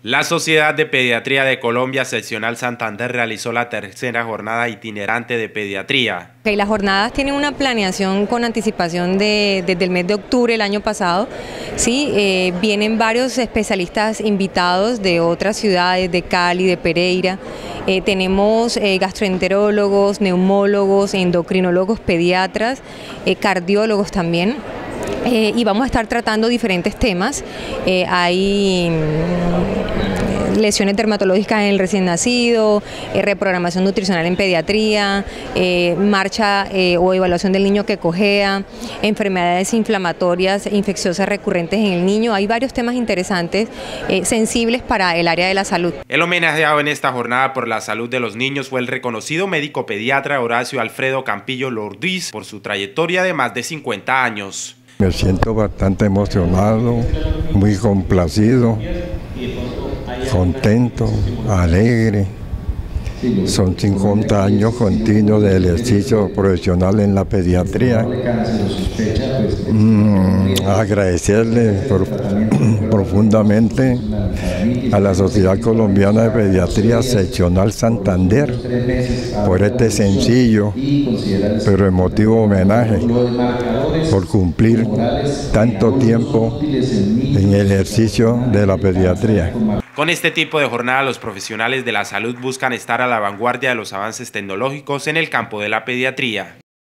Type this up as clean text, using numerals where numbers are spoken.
La Sociedad de Pediatría de Colombia, Seccional Santander, realizó la tercera jornada itinerante de pediatría. Las jornadas tienen una planeación con anticipación desde el mes de octubre del año pasado. ¿Sí? Vienen varios especialistas invitados de otras ciudades, de Cali, de Pereira. Tenemos gastroenterólogos, neumólogos, endocrinólogos, pediatras, cardiólogos también. Y vamos a estar tratando diferentes temas. Hay lesiones dermatológicas en el recién nacido, reprogramación nutricional en pediatría, marcha o evaluación del niño que cojea, enfermedades inflamatorias e infecciosas recurrentes en el niño. Hay varios temas interesantes, sensibles para el área de la salud. El homenajeado en esta jornada por la salud de los niños fue el reconocido médico pediatra Horacio Alfredo Campillo Lordiz por su trayectoria de más de 50 años. Me siento bastante emocionado, muy complacido, contento, alegre. Son 50 años continuos de ejercicio profesional en la pediatría. Agradecerle profundamente a la Sociedad Colombiana de Pediatría Seccional Santander por este sencillo pero emotivo homenaje, por cumplir tanto tiempo en el ejercicio de la pediatría. Con este tipo de jornada, los profesionales de la salud buscan estar a la vanguardia de los avances tecnológicos en el campo de la pediatría.